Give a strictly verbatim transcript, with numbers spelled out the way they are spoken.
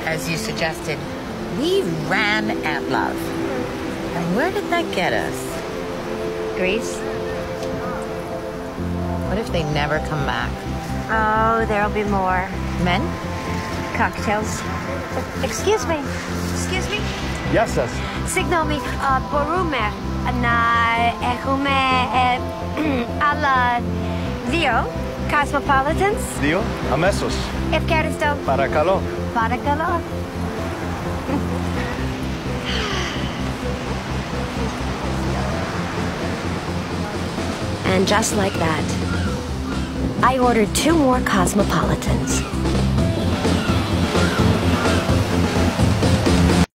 as you suggested, we ran at love. And where did that get us? Greece? What if they never come back? Oh, there'll be more. Men? Cocktails. Excuse me. Excuse me. Γεια σας. Συγγνώμη, uh, μπορούμε να έχουμε ε, άλλα δύο Cosmopolitans? Δύο, αμέσως. Ευχαριστώ. Παρακαλώ. Παρακαλώ. And just like that, I ordered two more Cosmopolitans.